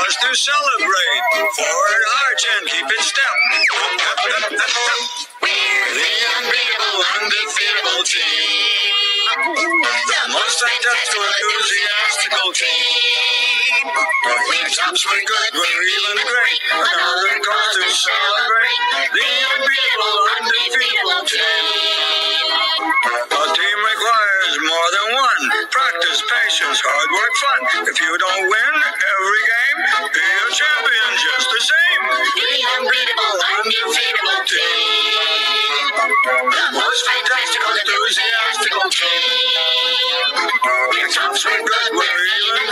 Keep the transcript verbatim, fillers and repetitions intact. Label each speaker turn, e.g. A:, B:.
A: cause to celebrate. Forward arch and keep it step. We're the unbeatable, undefeatable team. The most fantastical, enthusiastical team. We're tops, we're good, we're even great. Another cause to celebrate. The unbeatable, undefeatable team. A team requires more than one. Practice, patience, hard work, fun. If you don't win every game, be a champion just the same. The unbeatable, undefeatable team. The most fantastical, enthusiastical team. We're tops, we're good, we're even